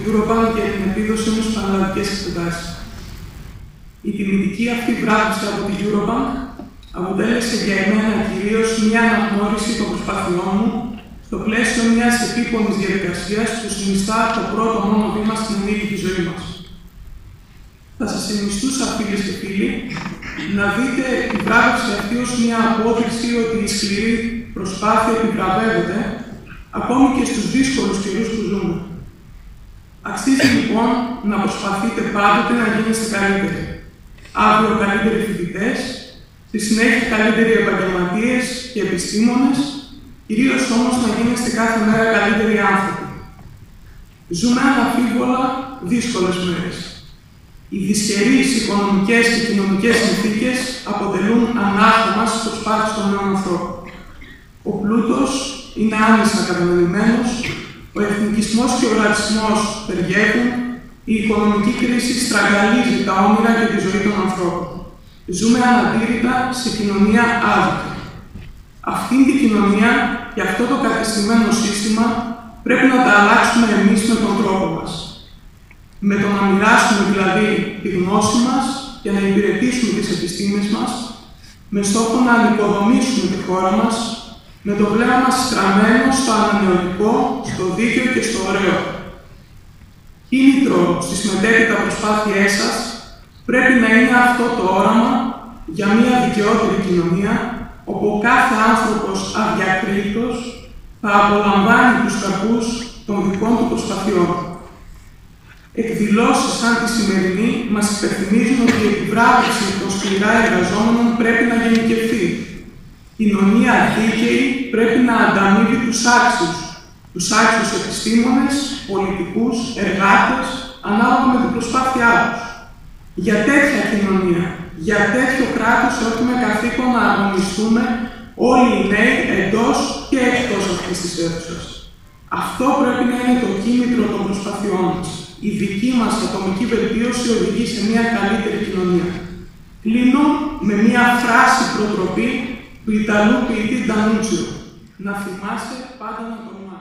Eurobank για την επίδοση μου στις πανελλαδικές εξετάσεις. Η τιμητική αυτή βράβευση από την Eurobank αποτέλεσε για εμένα κυρίως μια αναγνώριση των προσπάθειών μου στο πλαίσιο μιας επίπονης διαδικασίας που συνιστά το πρώτο μόνο βήμα στην ενήλικη ζωή μας. Θα σας συνιστούσα, φίλες και φίλοι, να δείτε τη βράβευση αυτή ως μια απόδειξη ότι η σκληρή προσπάθεια επιβραβεύεται ακόμη και στους δύσκολους καιρούς που ζούμε. Αξίζει λοιπόν να προσπαθείτε πάντοτε να γίνεστε καλύτεροι. Αύριο καλύτεροι φοιτητές, στη συνέχεια καλύτεροι επαγγελματίες και επιστήμονες, κυρίως όμως να γίνεστε κάθε μέρα καλύτεροι άνθρωποι. Ζούμε αναμφίβολα δύσκολες μέρες. Οι δυσχερείς οικονομικές και κοινωνικές συνθήκες αποτελούν ανάθεμα στις προσπάθειες των νέων ανθρώπων. Ο πλούτος είναι άμεσα κατανεμημένος, ο εθνικισμός και ο ρατσισμός περιέχουν, η οικονομική κρίση στραγγαλίζει τα όνειρα και τη ζωή των ανθρώπων. Ζούμε αναντήρητα σε κοινωνία άδικη. Αυτήν την κοινωνία και αυτό το κατεστημένο σύστημα πρέπει να τα αλλάξουμε εμείς με τον τρόπο μας. Με το να μοιράσουμε δηλαδή τη γνώση μας και να υπηρετήσουμε τις επιστήμες μας, με στόχο να ανοικοδομήσουμε τη χώρα μας, με το βλέμμα μας στραμμένο στο ανανεωτικό, στο δίκαιο και στο ωραίο. Κίνητρο στις μετέπειτα προσπάθειές σας πρέπει να είναι αυτό το όραμα για μια δικαιότερη κοινωνία, όπου κάθε άνθρωπος αδιακρίτως θα απολαμβάνει τους καρπούς των δικών του προσπαθειών. Εκδηλώσεις σαν τη σημερινή μας υπενθυμίζουν ότι η επιβράβευση των σκληρά εργαζόμενων πρέπει να γενικευθεί. Η κοινωνία δίκαιη πρέπει να ανταμείβει τους άξιους επιστήμονες, πολιτικούς, εργάτες, ανάλογα με την προσπάθειά τους. Για τέτοια κοινωνία, για τέτοιο κράτος έχουμε καθήκον να αγωνιστούμε όλοι οι νέοι εντός και εκτός αυτής της αίθουσας. Αυτό πρέπει να είναι το κίνητρο των προσπαθειών μας. Η δική μας ατομική βελτίωση οδηγεί σε μια καλύτερη κοινωνία. Κλείνω με μια φράση προτροπή του Ιταλού ποιητή Ντανούτσιο. Να θυμάστε πάντα να τολμάτε.